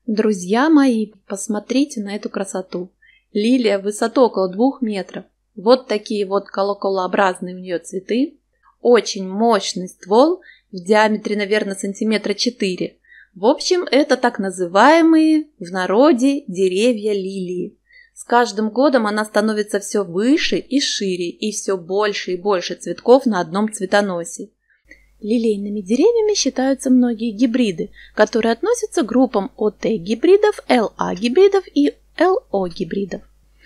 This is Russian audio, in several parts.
Друзья мои, посмотрите на эту красоту. Лилия высотой около 2 метров. Вот такие вот колоколообразные у нее цветы. Очень мощный ствол в диаметре, наверное, сантиметра 4. В общем, это так называемые в народе деревья лилии. С каждым годом она становится все выше и шире, и все больше и больше цветков на одном цветоносе. Лилейными деревьями считаются многие гибриды, которые относятся к группам ОТ-гибридов, ЛА-гибридов и ЛО-гибридов.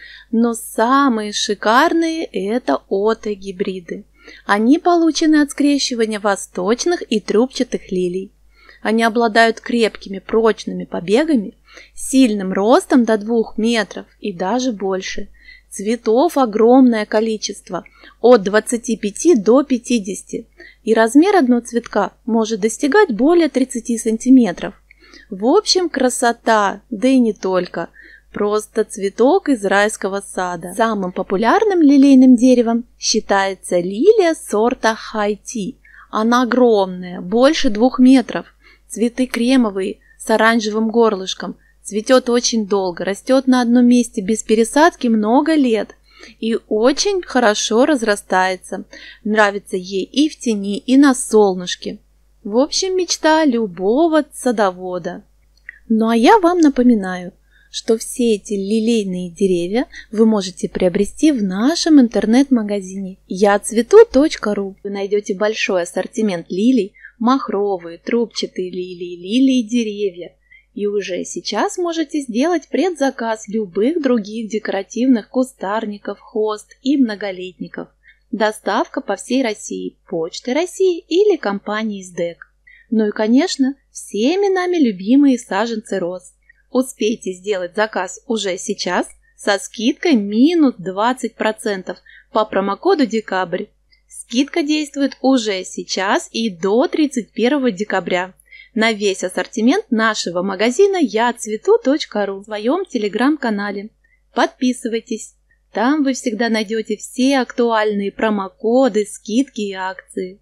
Но самые шикарные – это ОТ-гибриды. Они получены от скрещивания восточных и трубчатых лилий. Они обладают крепкими прочными побегами, сильным ростом до 2 метров и даже больше. Цветов огромное количество, от 25 до 50, и размер одного цветка может достигать более 30 сантиметров. В общем, красота, да и не только, просто цветок из райского сада. Самым популярным лилейным деревом считается лилия сорта Хай-Ти. Она огромная, больше 2 метров, цветы кремовые, с оранжевым горлышком. Цветет очень долго, растет на одном месте без пересадки много лет и очень хорошо разрастается. Нравится ей и в тени, и на солнышке. В общем, мечта любого садовода. Ну а я вам напоминаю, что все эти лилейные деревья вы можете приобрести в нашем интернет-магазине яцвету.ру. Вы найдете большой ассортимент лилий, махровые, трубчатые лилии, лилии-деревья. И уже сейчас можете сделать предзаказ любых других декоративных кустарников, хост и многолетников. Доставка по всей России, Почты России или компании СДЭК. Ну и, конечно, всеми нами любимые саженцы роз. Успейте сделать заказ уже сейчас со скидкой минус 20% по промокоду «Декабрь». Скидка действует уже сейчас и до 31 декабря. На весь ассортимент нашего магазина яцвету.ру в своем телеграм-канале. Подписывайтесь. Там вы всегда найдете все актуальные промокоды, скидки и акции.